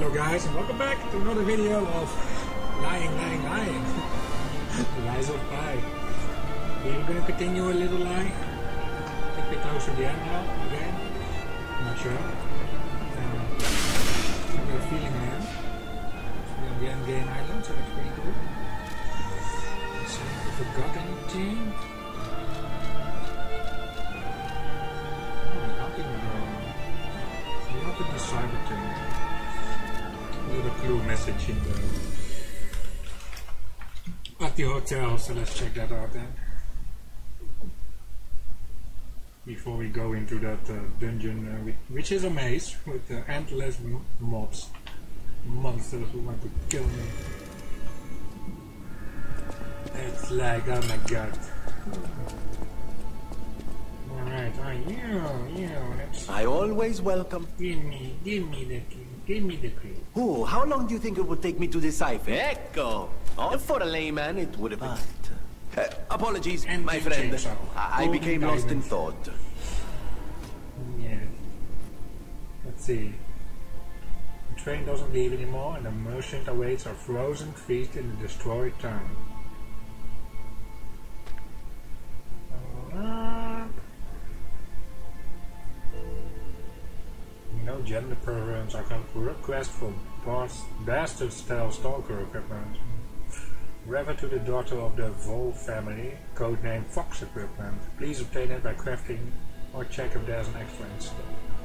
Hello guys, and welcome back to another video of Lying. Lies of Pi. We're going to continue a little lie. I think we're close to the end now, again. I'm not sure. I've got a feeling, man. We're on the end game island, so that's pretty cool. Let's see if I forgot anything. We opened the cyber thing. Little clue message in at the hotel, so let's check that out then. Before we go into that dungeon, which is a maze with endless monsters who want to kill me. It's like, oh my god. Alright, I always welcome. Give me the clue. Oh, how long do you think it would take me to decipher? Echo! Oh, for a layman, it would have been. Apologies, And my friend. chainsaw. I became lost in thought. Yeah. Let's see. The train doesn't leave anymore, and the merchant awaits a frozen feast in the destroyed town. No gender preference. I can request for bastard style stalker equipment. Refer to the daughter of the Vol family, codename Fox equipment. Please obtain it by crafting or check if there's an extra in stock.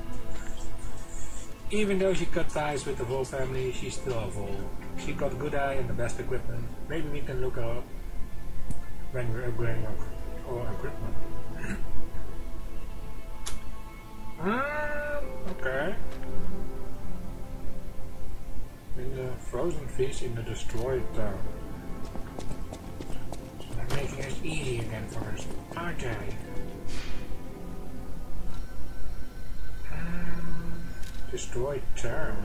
Even though she cut ties with the Vol family, she's still a Vol. She got a good eye and the best equipment. Maybe we can look her up when we're upgrading our equipment. Okay. In the frozen fish in the destroyed town. So they're making it easy again for us, aren't they? Destroyed town.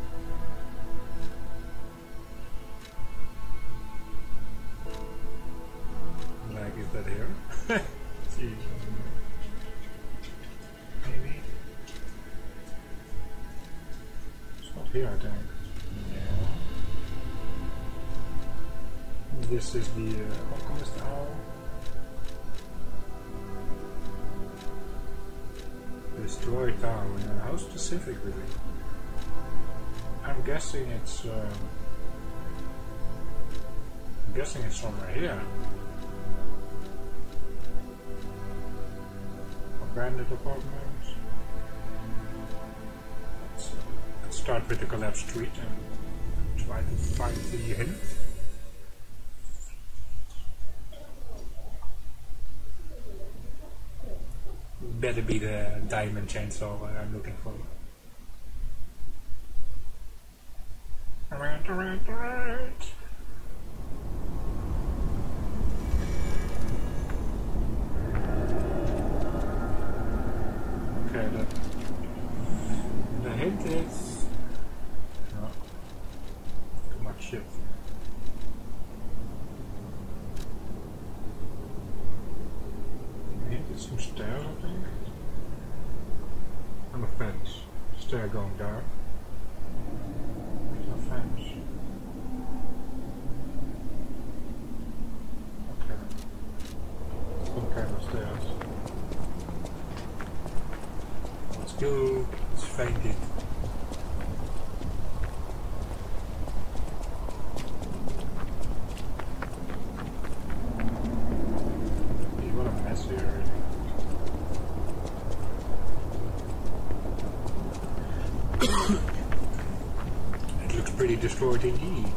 Like, is that here? Jeez. Maybe. It's not here, I think. Yeah. This is the Alchemist Owl. Destroy town. How specific, really? I'm guessing it's somewhere here. Abandoned apartments. Let's start with the collapsed street and try to find the hint. Better be the diamond chainsaw I'm looking for. Alright. Okay, the hint is... Oh, too much shit. The hint is some stairs, I think. On a fence. Stair going down. There's no fence. Okay. Some kind of stairs. Let's go. Let's find it. What a mess here. It looks pretty destroyed indeed.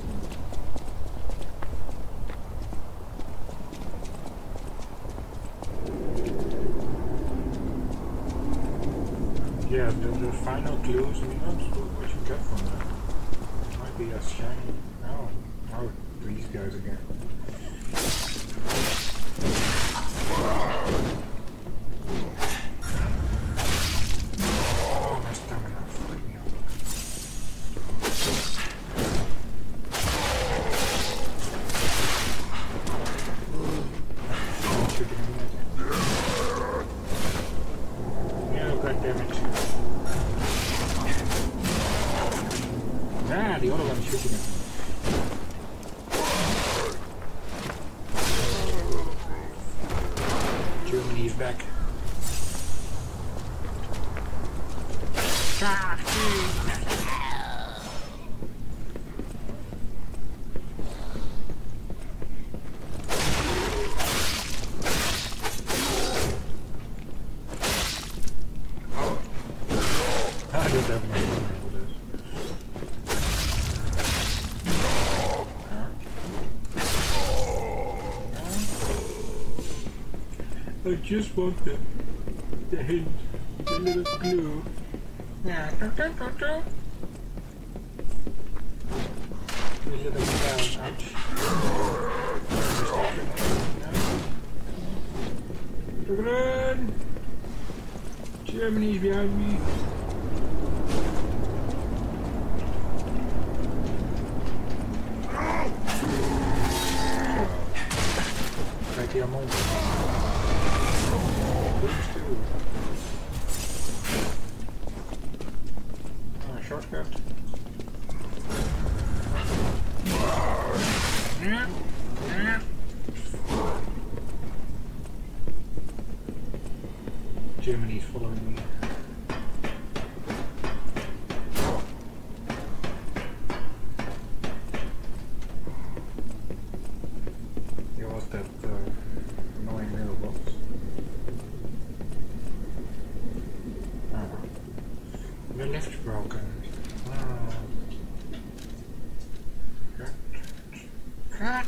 Yeah, the final clues, I mean, that's what you get from that. Might be a shiny. Oh, these guys again. Oh, my stamina. Freak me out. Yeah, god damn it. back. I don't have any money for this. I just want the hint, the little clue. Yeah, the little clown, ouch. Run! Germany's behind me. Kijk hier mond. Shortcut. Germany's following me. Here was that annoying mailbox. The lift's broken. Cut.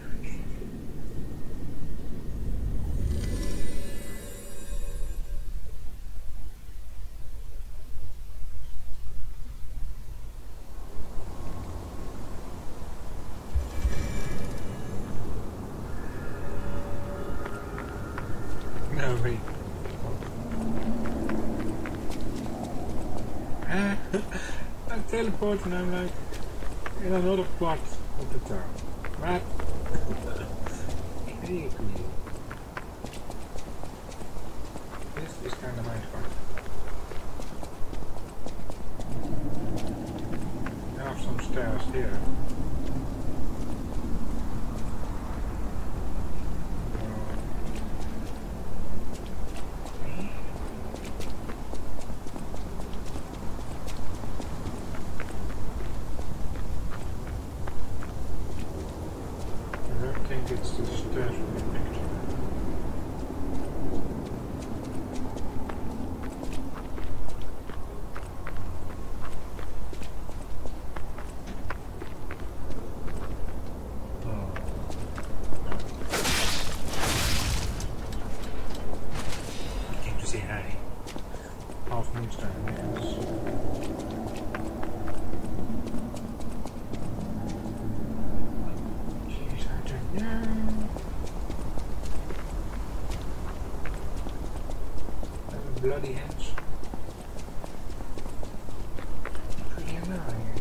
No, wait. I teleport and I'm like in another part of the town. Right? This is kind of my part. I have some stairs here. I think it's the stairs from the picture. I came to say hi. Half Moonstone, yes. Bloody hands. Pretty annoying.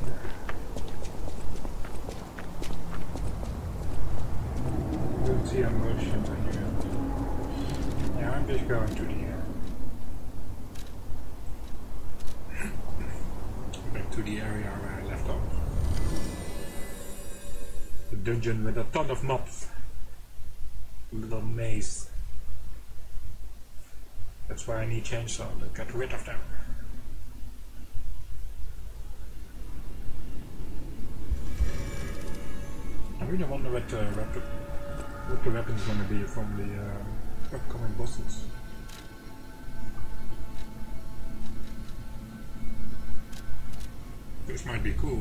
You don't see emotions on your end. Yeah, I'm just going to the back to the area where I left off. The dungeon with a ton of mobs. Little maze. That's why I need chainsaw to get rid of them. I really wonder what the weapon is going to be from the upcoming bosses. This might be cool.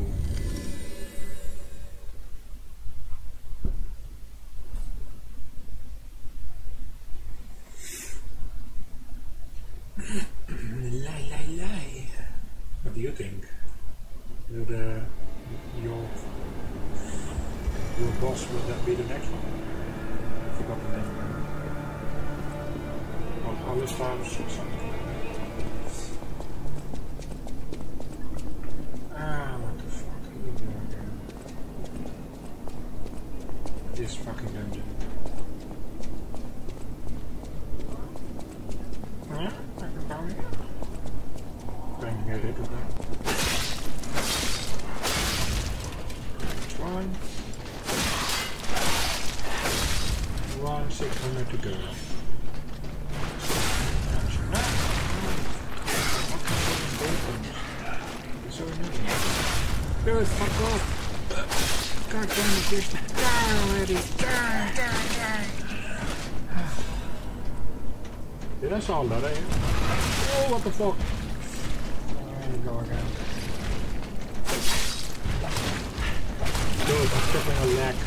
What do you think? Will your boss, will that be the next one? I forgot the name. Or Alistair's or something. What the fuck are you doing here? This fucking dungeon. Yeah, I can down here. Trying to get rid of that. One. 600 to go. Dude, fuck off! God damn it, just die already! Die! Did I saw that, eh? Oh, what the fuck? There you go again. Dude, I'm stepping a leg.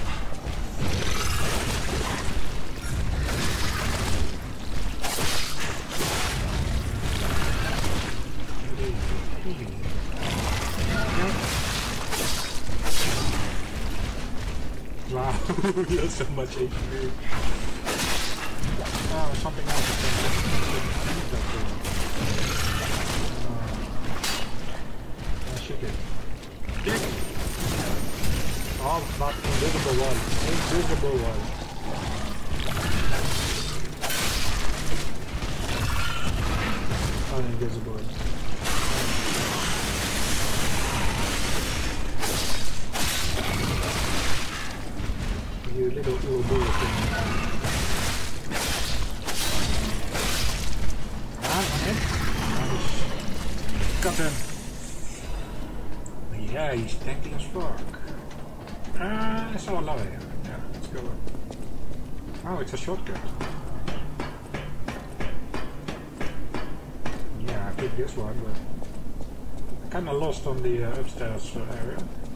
Wow, he has so much HP. Oh, something else. Shoot it. Kick! Oh, not invisible one. Invisible one. Uninvisible one. You little bullet thing. Got him. Yeah, he's tanky as fuck. I saw a lot of him. Yeah, let's go. Oh, it's a shortcut. Yeah, I picked this one, but I kinda lost on the upstairs area.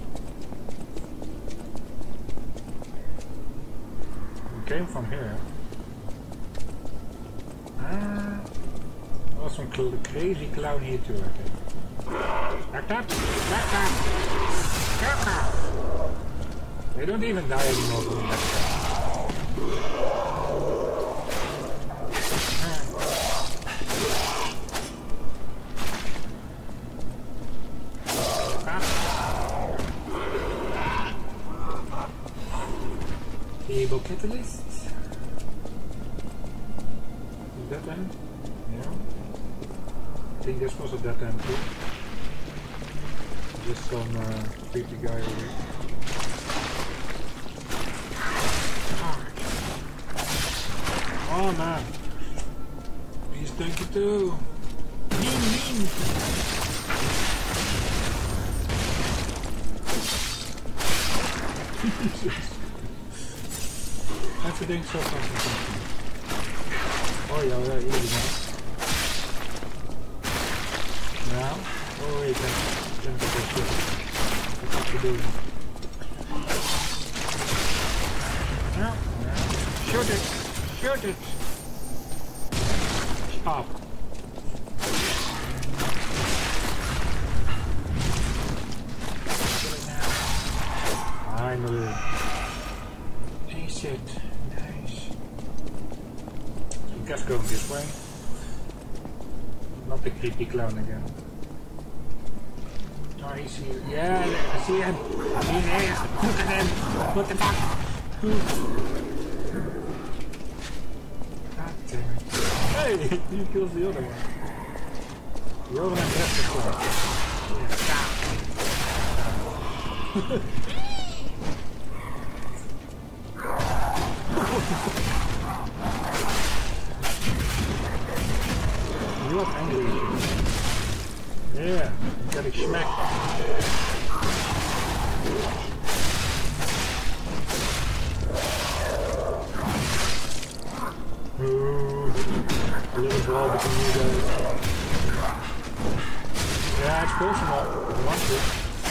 We came from here. There was some crazy clown here too, I think. Back up! Back up! Back up! They don't even die anymore from that. Evil catalyst? Dead end? Yeah. I think this was a dead end too. Just some creepy guy over here. Oh man! He's tanky too! Mean! Everything's so fucking. Oh yeah, easy now. Now? Oh wait, then go shit. What to do? No. Shoot it! Shoot it! Stop! Finally. Ace it. Nice. I guess going this way. Not the creepy clown again. Oh, I see you. Yeah, I see him. He's there. Look at him. What the fuck? God damn it. Hey, he kills the other one. The other one has the car. You are angry. Yeah, got it smacked. A little brawl between you guys. Yeah, it's personal. I want to.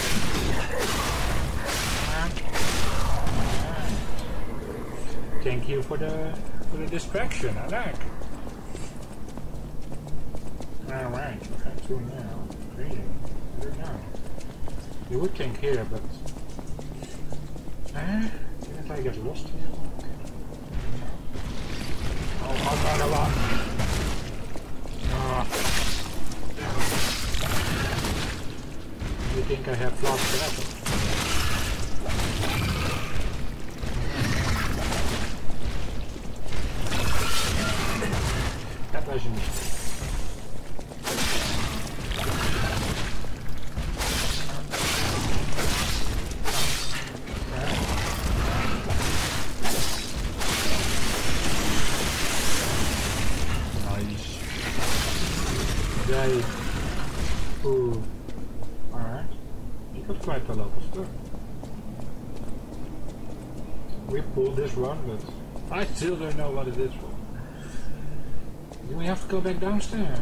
Thank you for the distraction. I like. Alright, what can I do now? Reading. I don't know. You would think here, but didn't I get lost here? Oh, not a lot. You think I have flash forever? That was a mistake. quite a lot of stuff. We pulled this one, but I still don't know what it is for. Do we have to go back downstairs?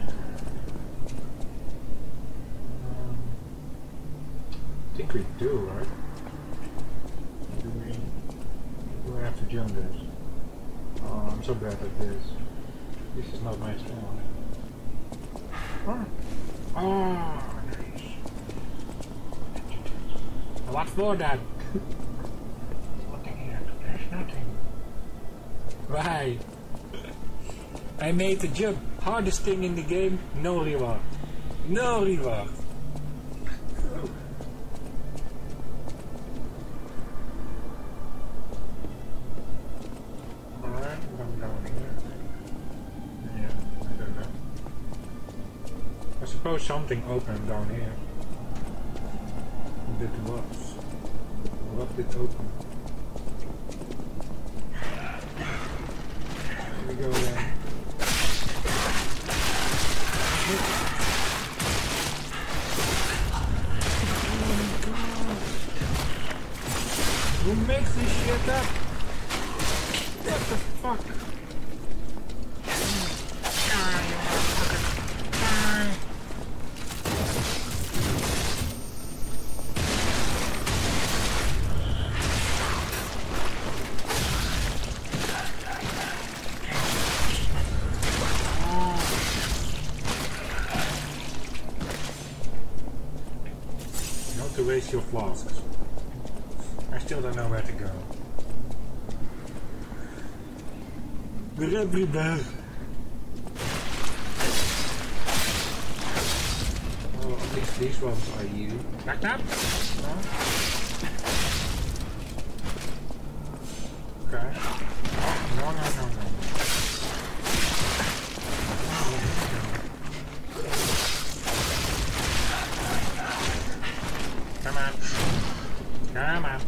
I think we do, right? Do we have to jump this? Oh, I'm so bad at this. This is not my style. Oh, nice. What for that? Nothing here. There's nothing. Why? I made the jump. Hardest thing in the game. No reward. No reward. Alright, I'm down here. Yeah, I don't know. I suppose something opened down here. What it was? What did open? Here we go then. Who makes this shit up? What the fuck? Not to waste your flasks. I still don't know where to go. We're everywhere. Oh, at least these ones are you. Back up? No? Okay. Oh, no, no, no, no. Come on. Come on.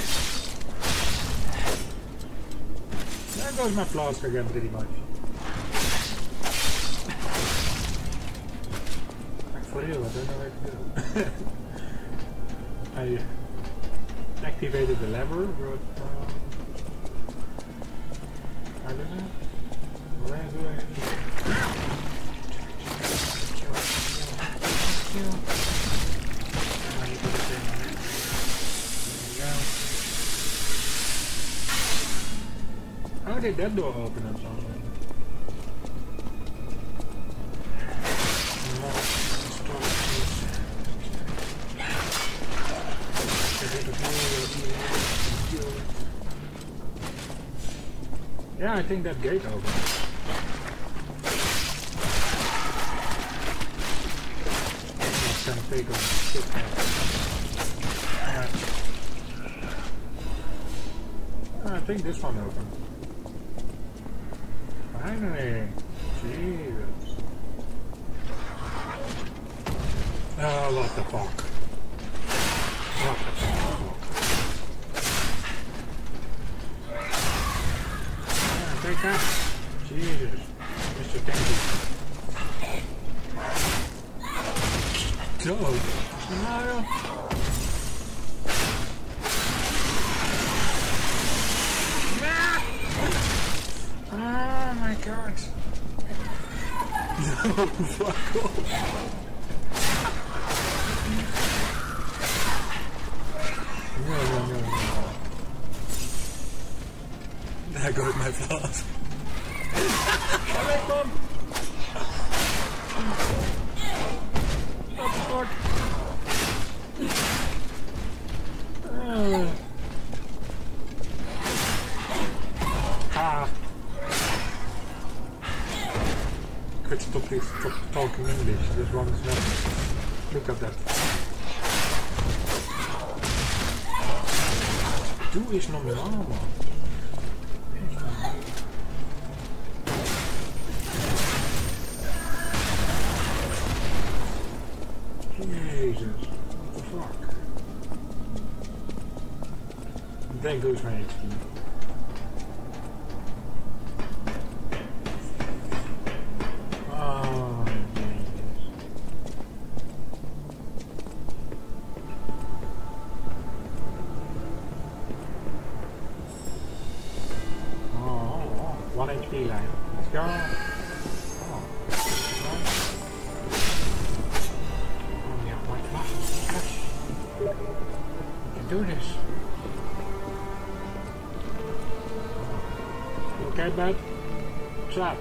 There goes my flask again, pretty much. Like for real, I don't know where to go. I activated the lever, but I don't know. Where do I How did that door open or something? Yeah, I think that gate opened. I can take a shit. I think this one opened. Finally! Jesus. Oh, what the fuck? What the fuck? Yeah, take that! Jesus. Mr. Tanky. Go! Mario! Oh my god. No, fuck off. No. There goes my flask. Come back, Mom. What the fuck? Could stop talking English. This one is not. Look at that. Doe is normaal, man. Jesus, what the fuck? There goes my XP. 1 HP line. Let's go. Oh. Oh yeah, my flash. We can do this. You okay, bud? What's up?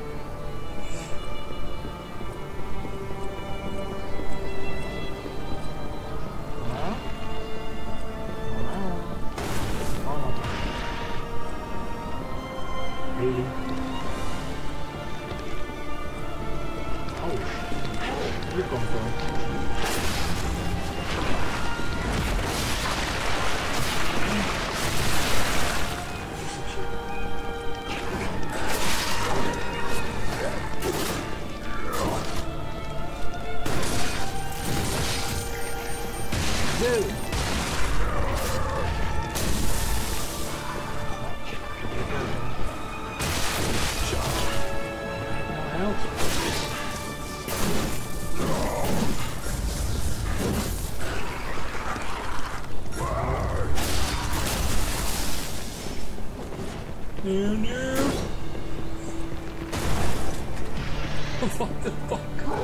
What the fuck?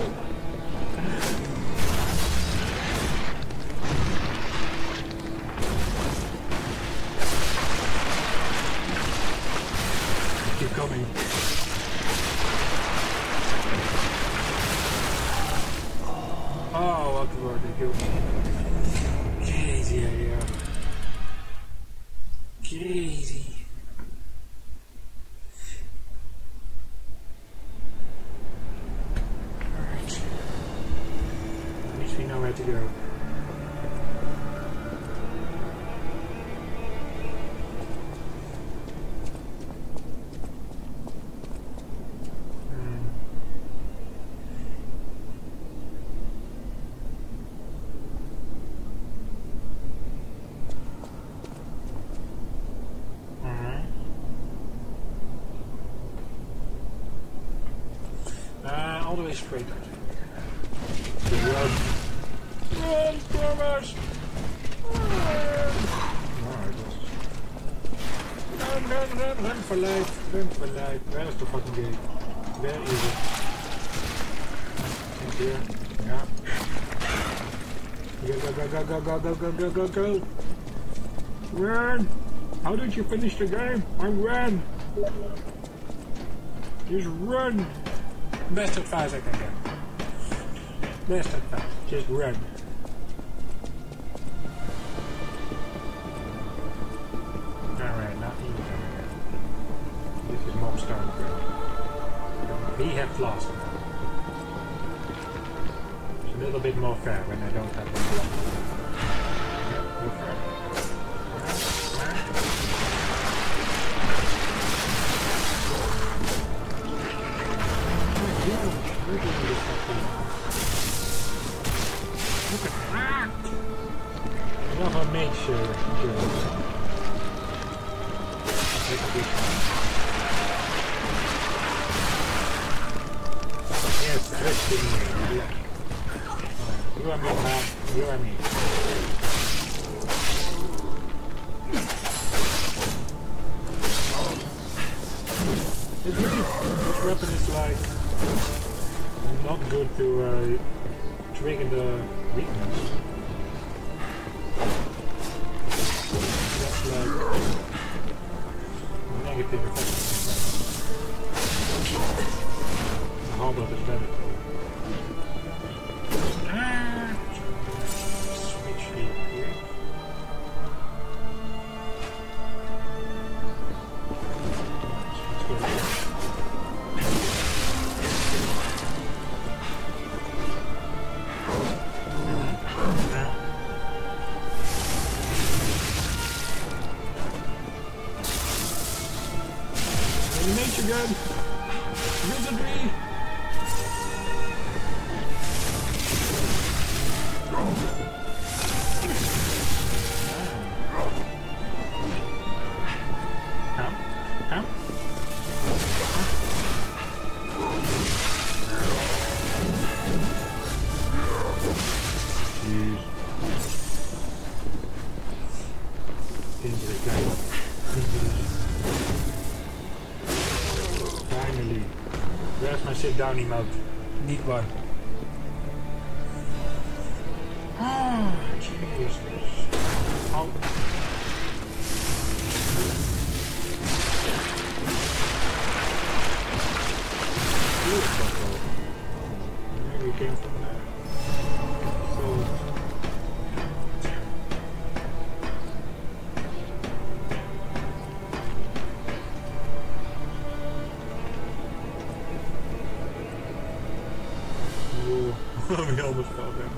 Keep coming. Oh, what were they doing? Crazy area. Crazy. To go. All the way straight. Run, Thomas! Run for life, run for life. Where is the fucking gate? Where is it? In here. Yeah. Go. Run! How did you finish the game? I ran! Just run! Best advice I can get. Best advice. Just run. Alright, not even. This is Mobstone Girl. We have lost. It's a little bit more fair when I don't have one. Yeah, go for it. Look at that! I love how mage goes. Yes, twisting me. Yeah. You are me, man. You are me. This weapon is like not good to trigger the weakness. That's like negative effect. The halberd is better. Switch here. Nature gun! Wizardry! Come. Jeez. Into the game. Seriously. Where's my sit down emote? Need one. Ah, Jesus. How? Maybe it came from there. So. We almost fell down.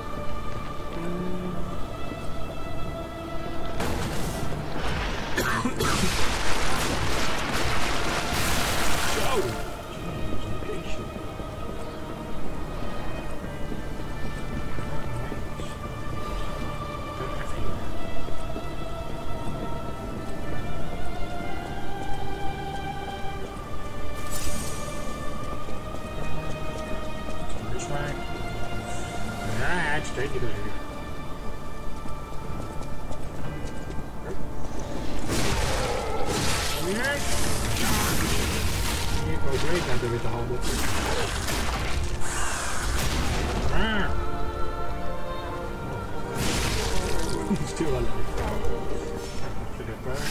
Still alive. To the back.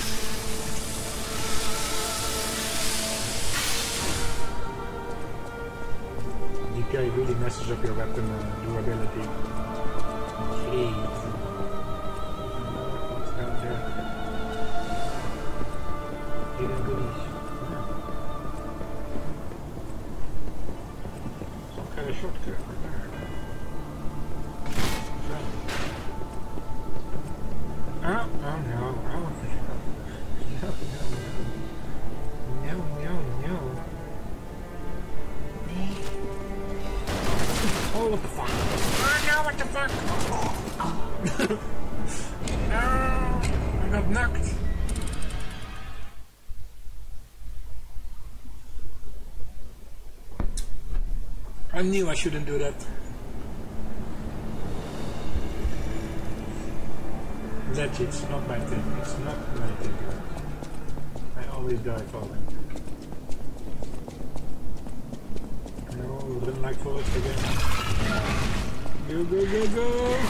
Decay really messes up your weapon durability. Jeez. What's down there? Hidden goodies. Some kind of shortcut there. Oh no, oh no, no. Oh, what the fuck? Oh no, what the fuck? No, I got knocked. I knew I shouldn't do that. That's it's not my thing. It's not my thing. I always die falling. No, run like Forrest again. Go, go, go, go!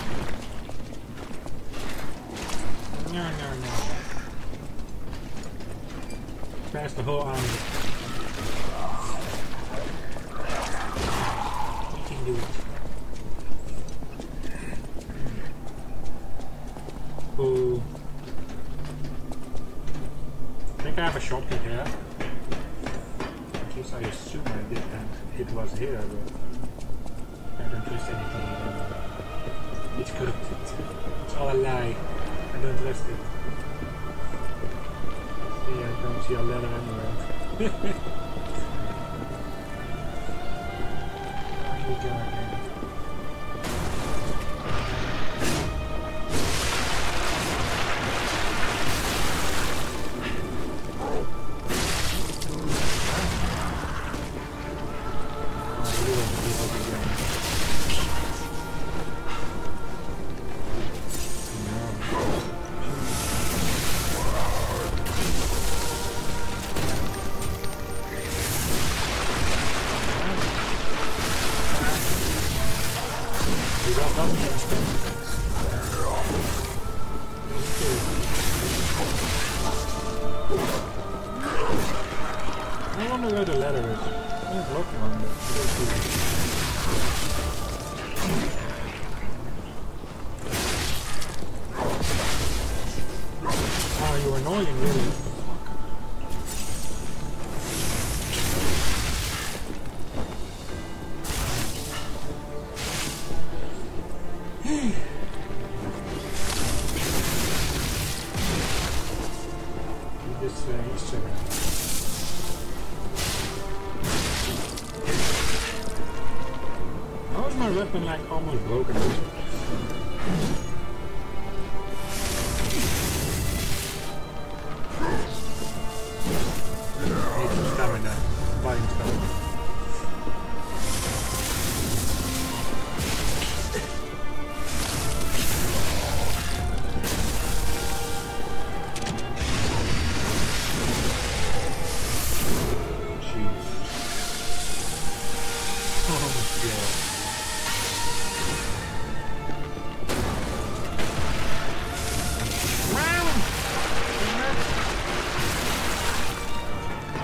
No, no, no. Pass the whole army. You can do it. Ooh. I think I have a shortcut here. At least I assume I did, and it was here, but I don't trust anything. It's corrupted. It's all a lie. I don't trust it. See, I don't see a letter anywhere. Here we go again. I wonder where the ladder is. There's blocking on there. Oh, you're annoying, really. This Easter egg. How is my weapon like almost broken? Need some stamina. Buying stamina. Jeez.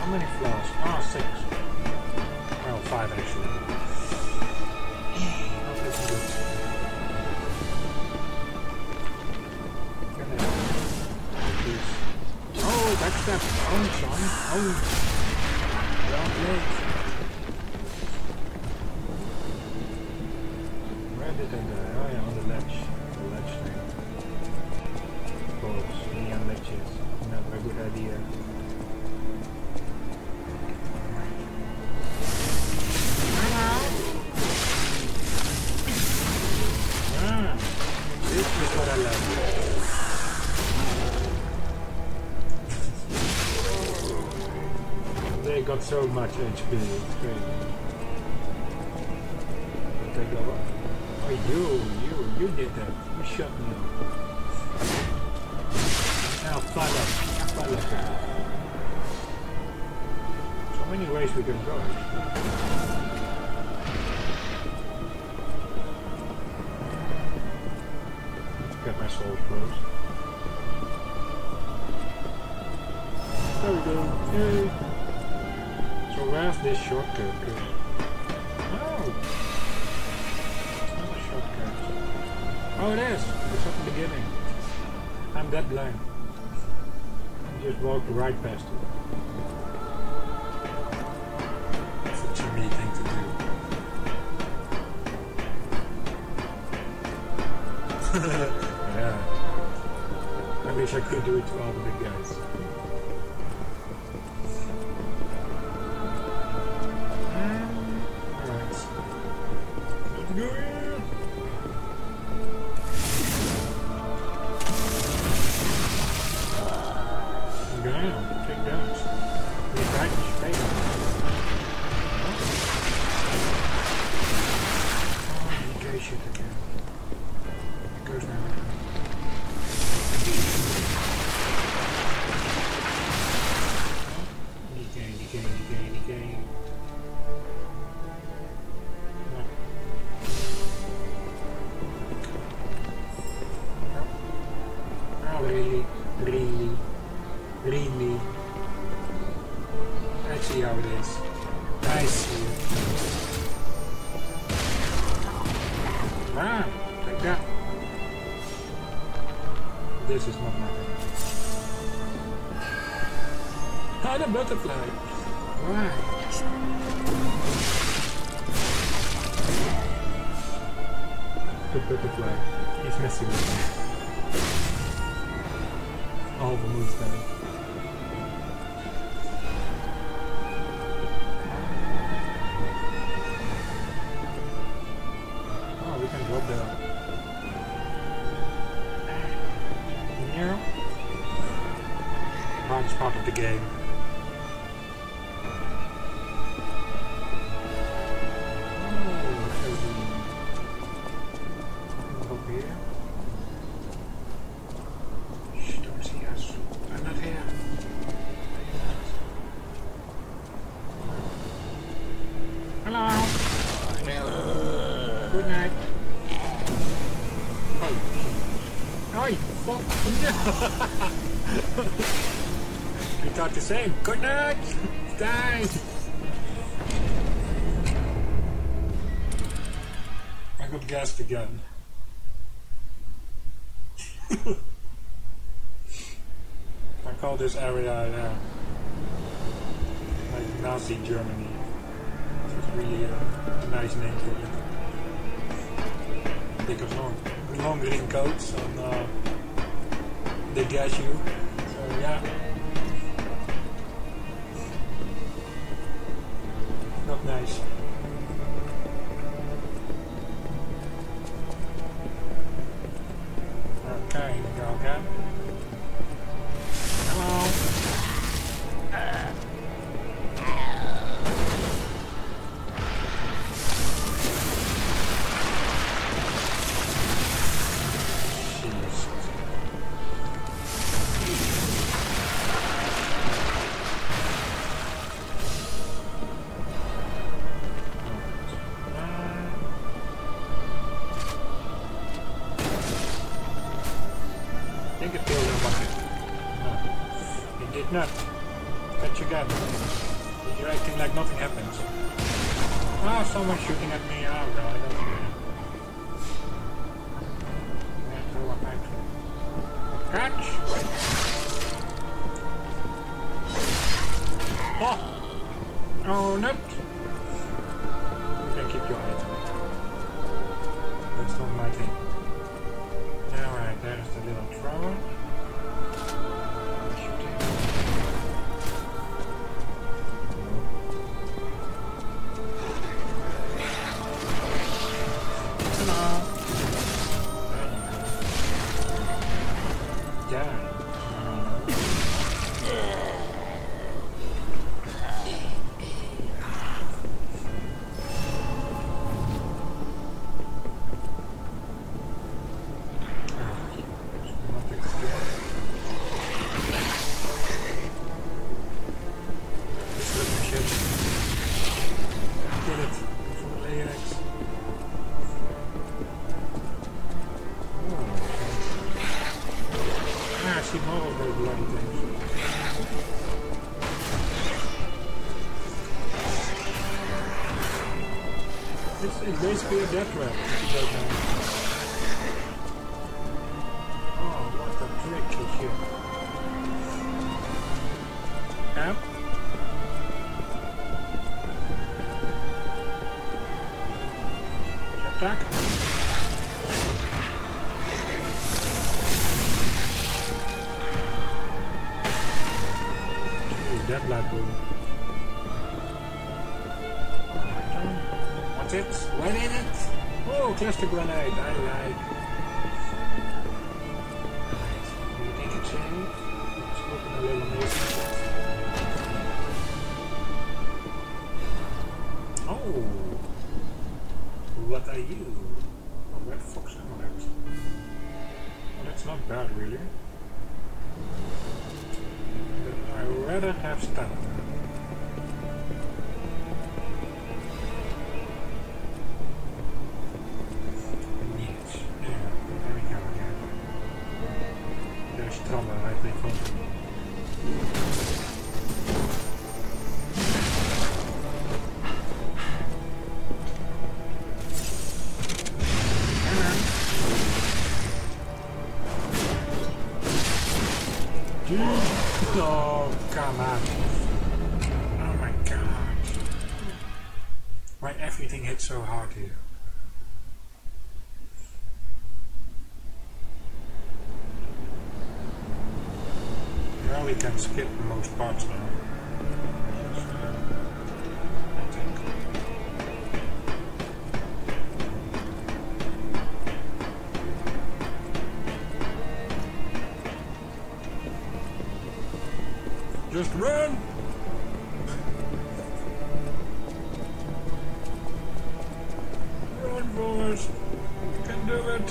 How many flowers? Ah, 6. Oh, 5 actually. Oh, that's good. Can I please? Oh, backstab! Oh, son! Oh! Don't play! Where did I go? Oh yeah, on the ledge. The ledge thing. Of course, neon ledges. Never a good idea. This is what I love. They got so much HP, it's crazy. They go up. Oh, you did that. You shot me. Now fly up. So many ways we can go. Get my souls close. There we go. Yay. So where's this shortcut? Oh! It's not a shortcut. Oh, it is! It's at the beginning. I'm that blind. I just walked right past it. Such a me thing to do. Yeah. I wish I could do it to all the big guys. Alright. Let's go in. Down. Take downs. He's right in your face. Oh, gay shit again. It goes now. Decay. No. Oh, really? I see how it is. I see it. Ah, like that. This is not my thing. Ah, the butterfly. Why? The butterfly. He's messing with me. All the moves down. Oh, we can drop down. Yeah. Hardest part of the game. We thought the same. Good night! Die! I got gassed again. I call this area like Nazi Germany. It's really a nice name for it. Because long green coats and they gas you. So yeah. Not nice. Okay, go again. Hello. I think it killed him, but no, it did not. Catch again. You're acting like nothing happens. Ah, someone's shooting at me. Oh, well, I don't care. That's all I can do. Catch! Oh! Oh, no! You can keep your item. That's not my thing. Alright, there's the little thrower. It's basically a death trap, if you don't know. Oh, what a trick is here. Yep. Attack. Ooh, death light boom. What's it? What is it? Oh, cluster grenade, I like. Alright, you take a save. Let's open a little mason. Oh! What are you? A red fox amulet. Well, that's not bad, really. But I'd rather have stamina. Oh, come on. Oh my god. Why everything hits so hard here? Well, we can skip most parts now. I think. Just run! Run, boys! You can do it!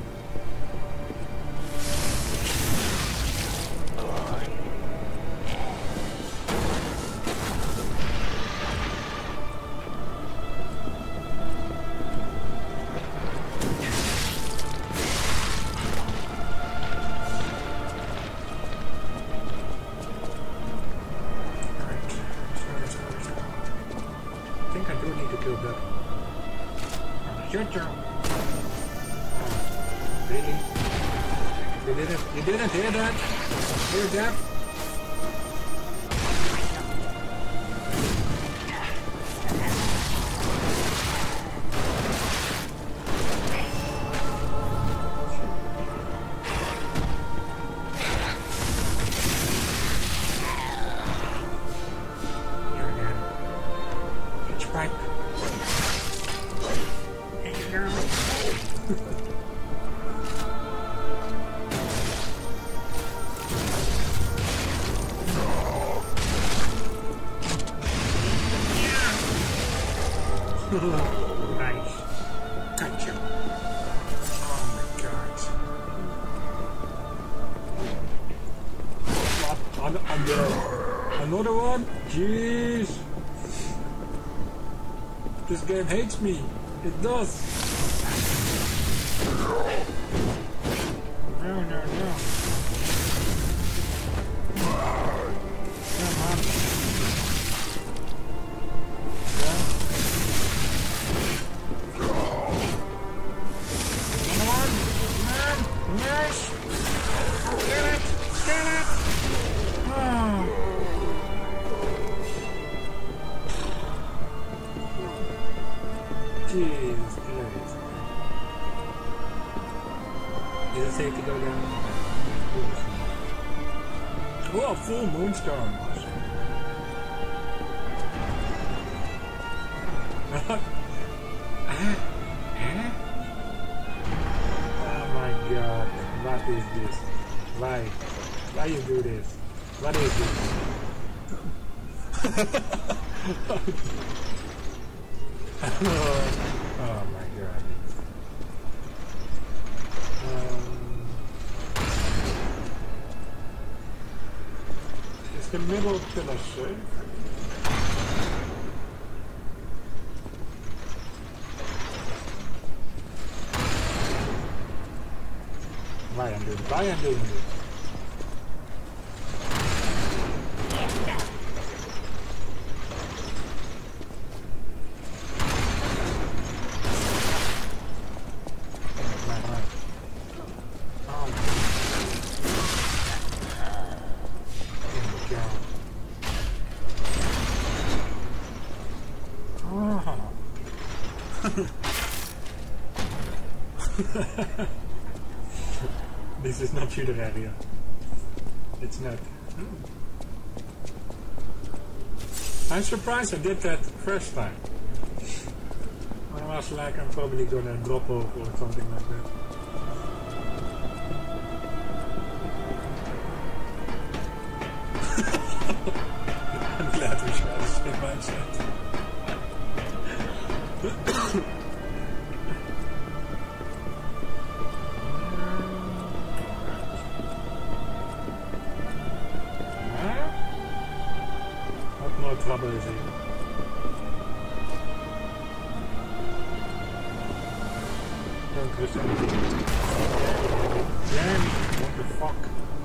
Your turn. Really? You didn't hear that? Hear that? Here again. Pitch pipe. Nice. Gotcha. Oh my god. What? Another one? Jeez. This game hates me. It does. No. Come on. Jesus Christ. Is it safe to go down? Oh, full moonstone. Oh my god. What is this? Why? Why you do this? What is this? Oh my god. Is the middle pillar safe? Why I'm doing this? This is not shooter area. It's not. I'm surprised I did that first time. I was like, I'm probably gonna drop off or something like that. I'm glad we shot the same mindset. Trouble is here. Don't trust anything. Damn, what the fuck?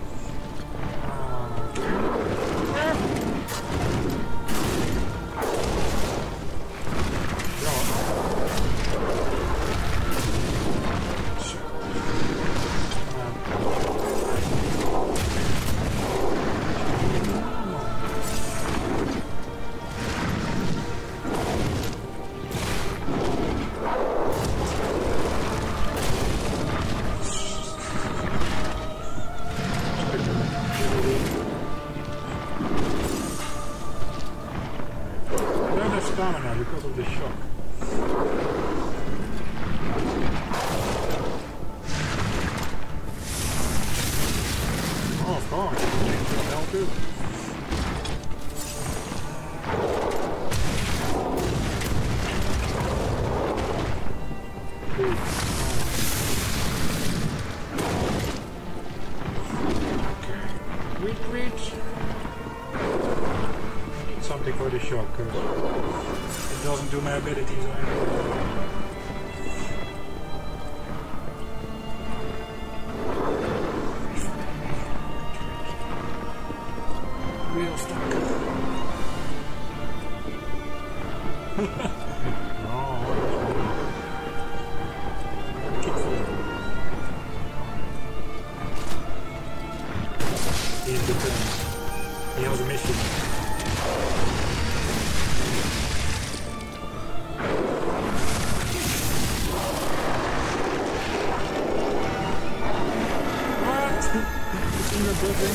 Stamina because of the shock. Oh, of course. That'll do. Okay. Reach. Something for the shock, because it doesn't do my abilities or anything. Real stuck. Keep falling. He's the turn. He has a mission. In the building.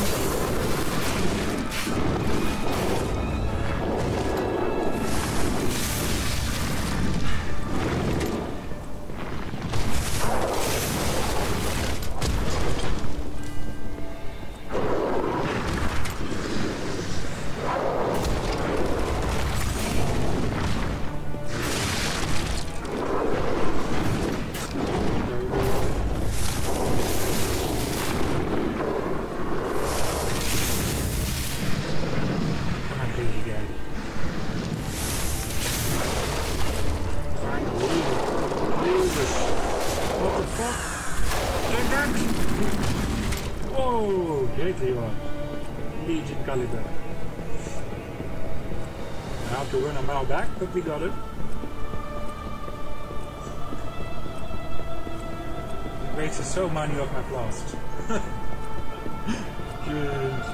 Oh, great you are. Legion caliber. I have to run a mile back, but we got it. It wasted so many of my blasts. Good.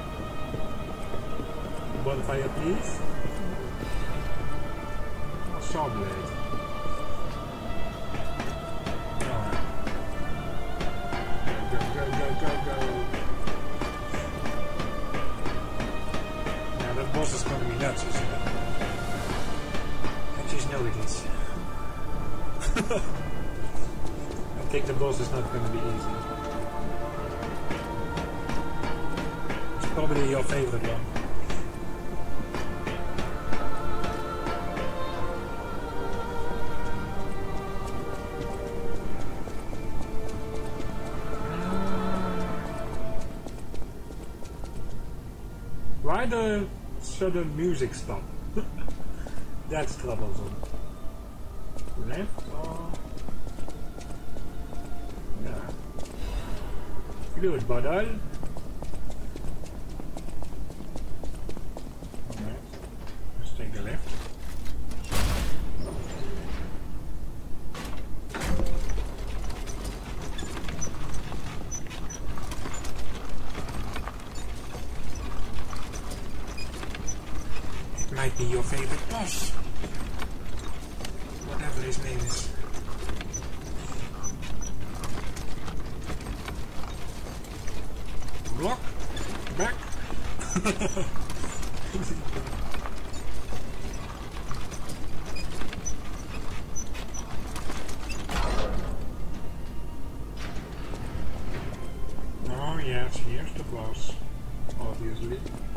Bonfire, please. saw blade. Alright. Go, go, go, go, go. Now that boss is gonna be nuts, isn't it? I just know it is. I think the boss is not gonna be easy. It's probably your favorite one. Why the sudden music stop? That's troublesome. Left or... Yeah. Fluid bottle. Alright. Let's take the left. Might be your favorite boss. Whatever his name is. Block. Back. Oh yes, here's the boss. Obviously.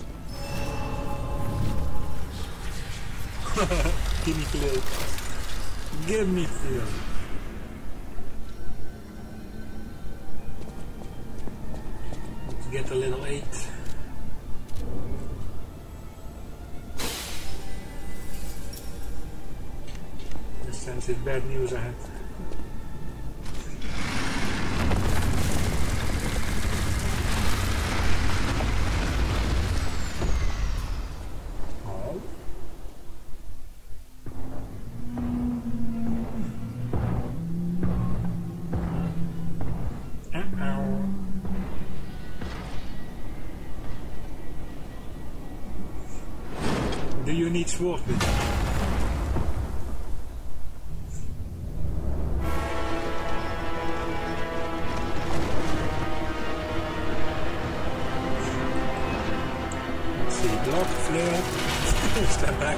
Give me feel. Give me feel. Let's get a little 8. I sense it's bad news ahead. Do you need swordfish? Let's see, block, flare, step back.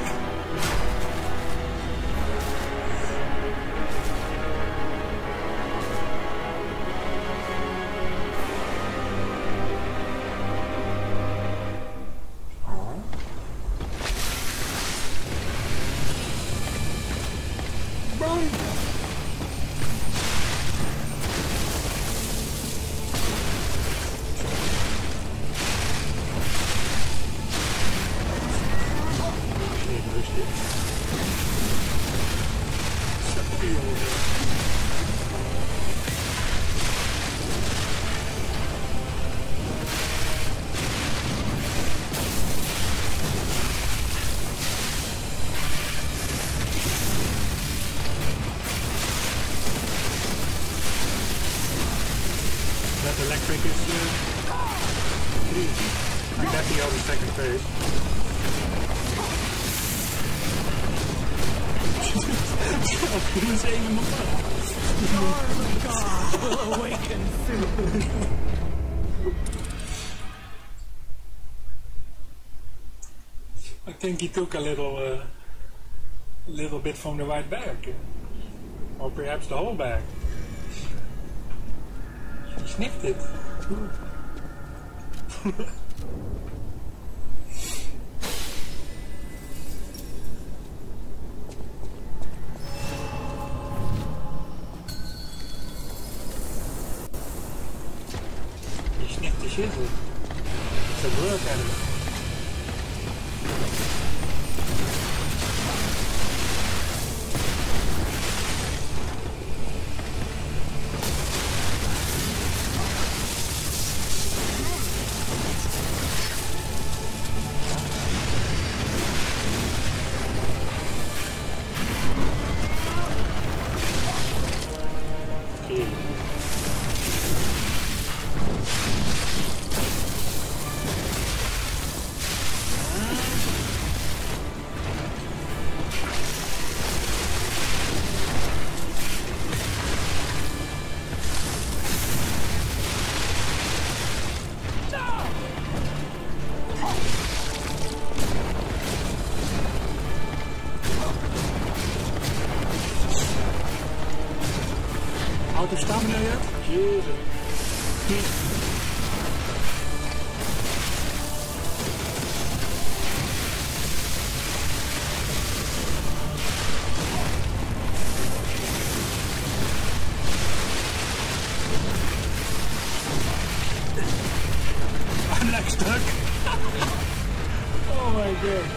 That electric is easy. I'm happy on the second phase. He was aiming the button. Your God will awaken soon. I think he took a little bit from the right bag, or perhaps the whole bag. He sniffed it. He sniffed the shit. It's a work at it. Jesus. I'm like stuck. Oh my god.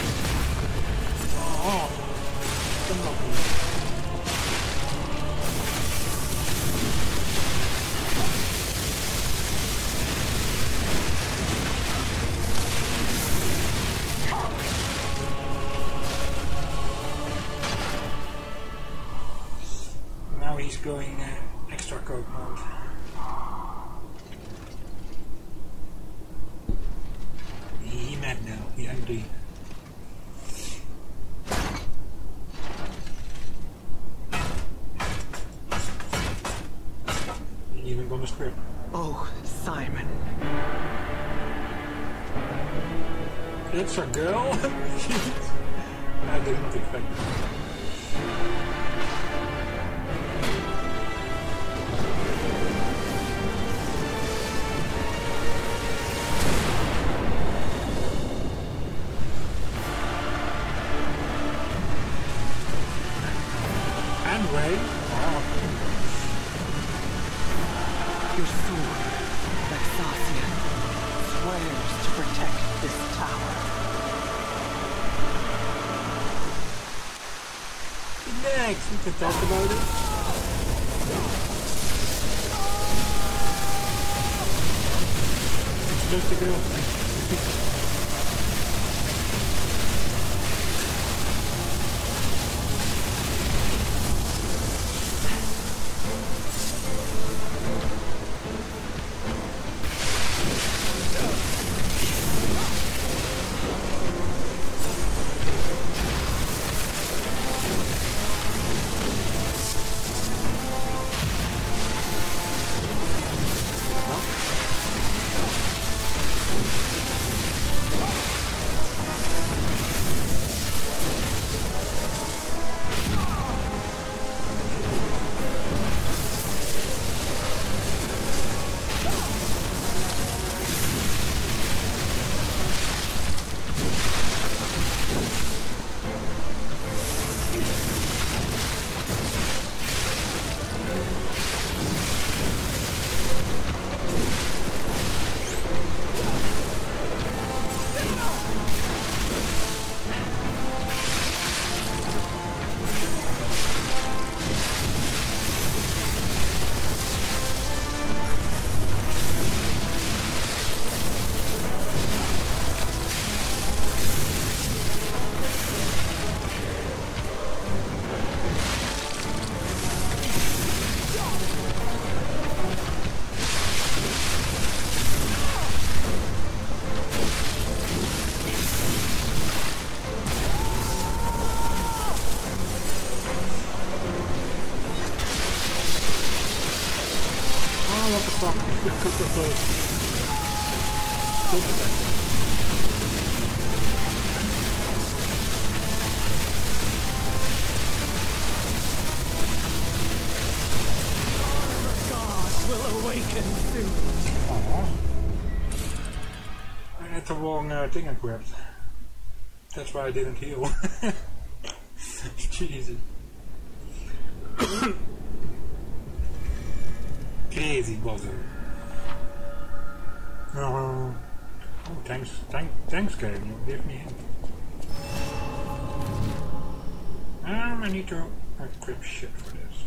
Oh, come on. Now he's going extra code mode. He mad now, he angry. He even gonna script. Oh, Simon. It's a girl? I didn't expect that. Handbrake? Wow. Your sword, Vexasian, swears to protect this tower. Next, we can talk about it. It's just a girl. The wrong thing equipped. That's why I didn't heal. Jesus. Crazy bother. Oh, thanks game, you give me hint. I need to equip shit for this.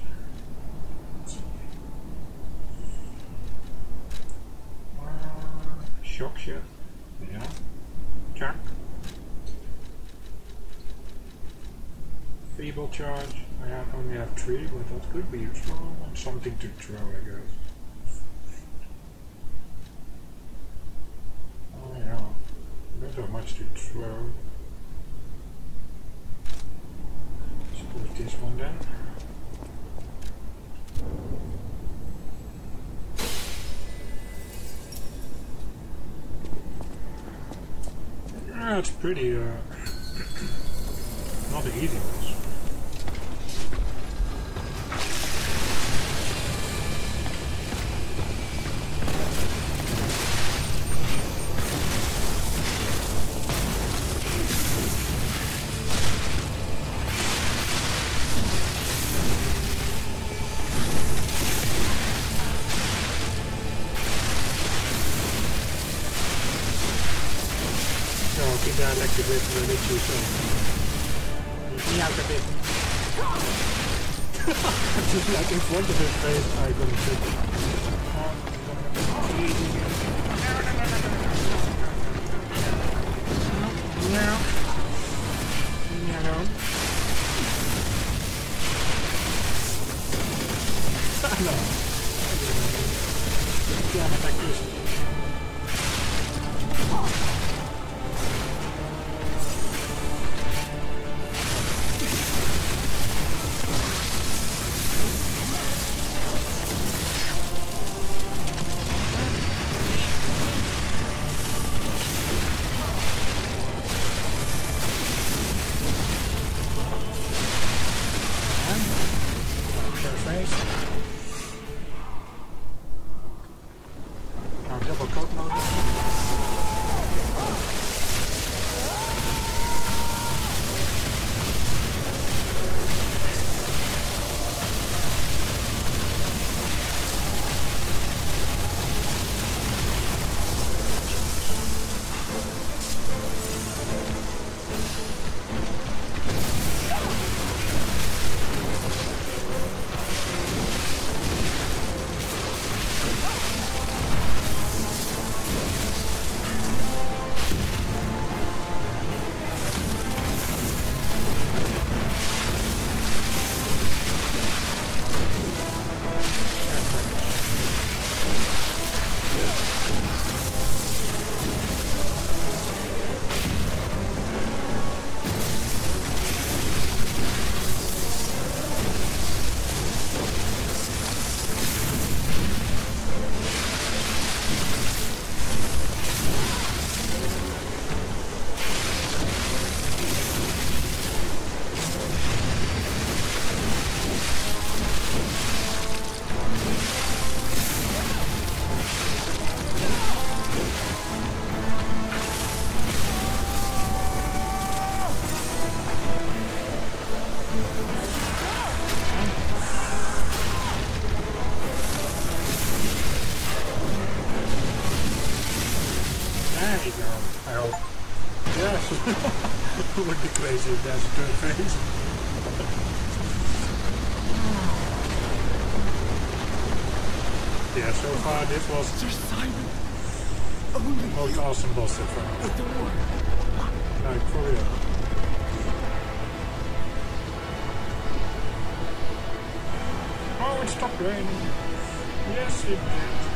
Shock shit. Yeah. Chuck. Feeble charge. I only have 3, but that could be useful. And something to throw, I guess. Oh yeah. Don't have much to throw. Let's put this one then. It's pretty, not the easy ones. talking dialectic with the Richie, so leave me out of it. Just like in front of his face, I couldn't sit. No. Leave me alone. No. Damn it, like this. It would be crazy if that's a turn phase. Yeah, so far this was Sir Simon. the most awesome boss so far. The door. Like, for real. Oh, it stopped raining. Yes, it did.